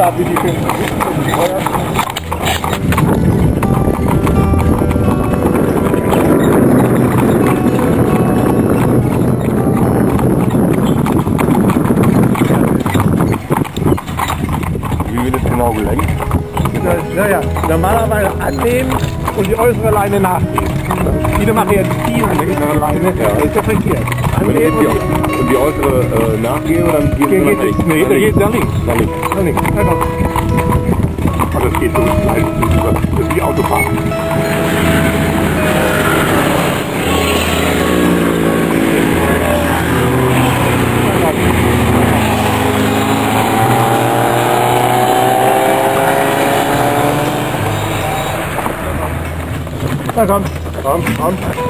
da wie die schön Wie wird das genau gelenkt? Naja, normalerweise annehmen und die äußere Leine nachgeben. Viele machen ja die innere Leine, das ist ja verkehrt. Annehmen und die äußere nachgeben, dann geht es nach links. Nee, der geht nach links. Nach links. Nach links. Einfach. Also es geht so leicht, das ist wie Autofahren. Na komm. Komm.